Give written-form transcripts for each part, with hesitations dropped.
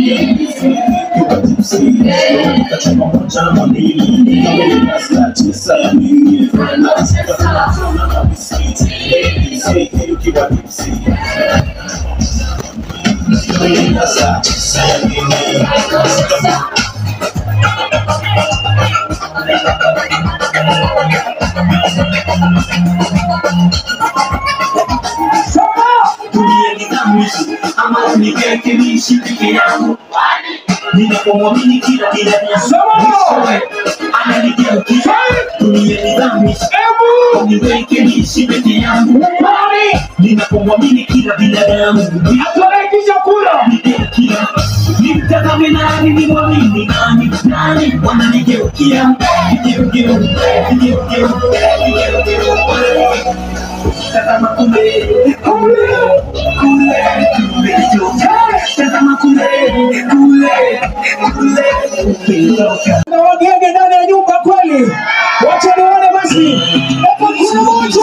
Wagenge ndani ya nyumba kweli. Wacha nione basi. Hapa kuna moto.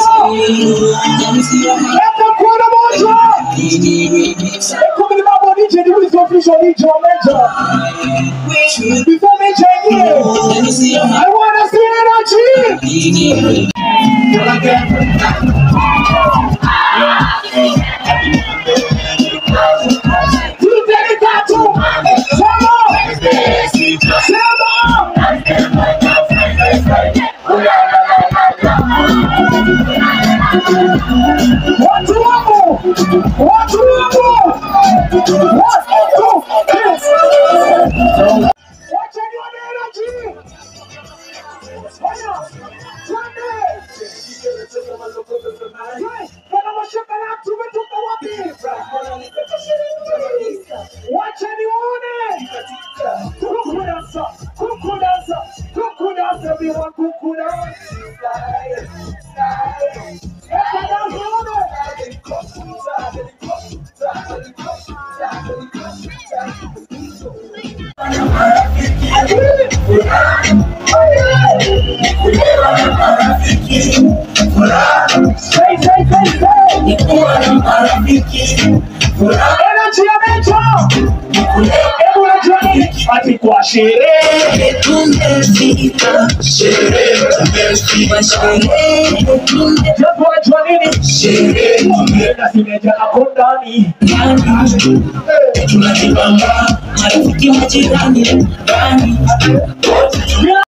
Hapa kuna moto. Come on, DJ Deewiz official DJ Mejja. Before Mejja here, I want to see energy. Kwa sherehe tumefika, sherehe tumefika, sherehe tumefika, sherehe tumefika, Mejja hapo ndani, tunajibamba, marafiki majirani, ndani,